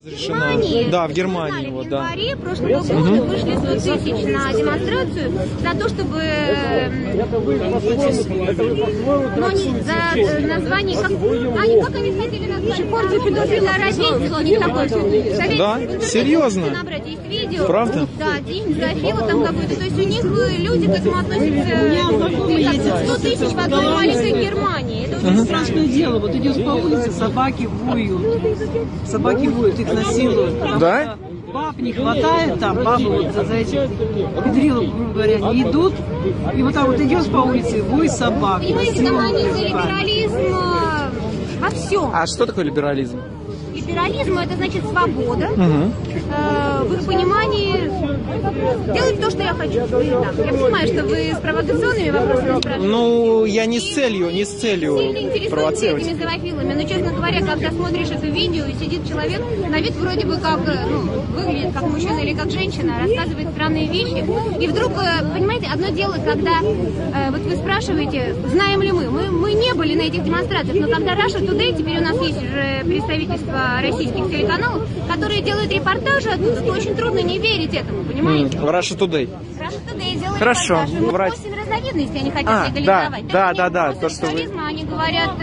Германии, да, в Германии. Вот, да. В январе прошлого года вышли 100 тысяч на демонстрацию за то, чтобы за название, как они хотели назвать? У них такое. Да? Серьезно? Есть видео. Правда? Да, день зоофила там какой-то. То есть у них люди к этому относятся. 100 тысяч в одной маленькой Германии. Это очень страшное дело. Вот идешь по улице, собаки воют. Собаки воют, их насилуют. Да? Баб не хватает там, бабы вот за этих педрилов, грубо говоря, не идут. И вот так вот идешь по улице, вой собак. Понимаете, там они за либерализм во всем. А что такое либерализм? Либерализм — это значит свобода. В их понимании делать то, что я хочу. Я понимаю, что вы с провокационными вопросами спрашиваете. Ну, я не с целью провоцировать. Этими зоофилами. Но, честно говоря, когда смотришь это видео, и сидит человек, на вид вроде бы как, выглядит как мужчина или как женщина, рассказывает странные вещи. И вдруг, понимаете, одно дело, когда вот вы спрашиваете, знаем ли мы не были на этих демонстрациях, но когда Russia Today, теперь у нас есть уже представительство российских телеканалов, которые делают репортажи оттуда, то очень трудно не верить этому, понимаете? В Russia Today. Russia Today делает Хорошо. репортажи. 8 разновидностей они хотят легализовать. Да. То, что вы... Они говорят...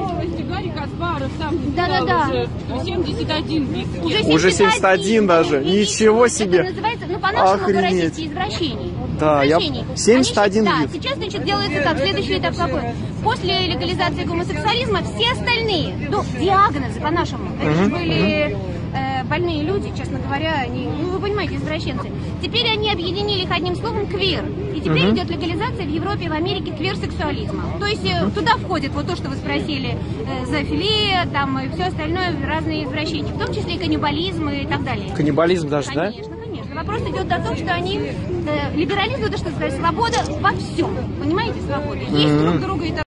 Да. 71. Уже 71 даже. Ничего себе. Это называется, по-нашему, российские извращения. Да, 71 Да, вид. сейчас, значит, делается так. Следующий этап какой? После легализации гомосексуализма все остальные, диагнозы по-нашему, это же были больные люди, честно говоря, они, вы понимаете, извращенцы. Теперь они объединили их одним словом квир. И теперь идет легализация в Европе и в Америке квир-сексуализма. То есть туда входит вот то, что вы спросили, зоофилия, там и все остальное, разные извращения, в том числе и каннибализм и так далее. Каннибализм даже, Конечно. Вопрос идет о том, что они либерализм, это что сказать, свобода во всем. Понимаете, свобода. Есть друг друга и так.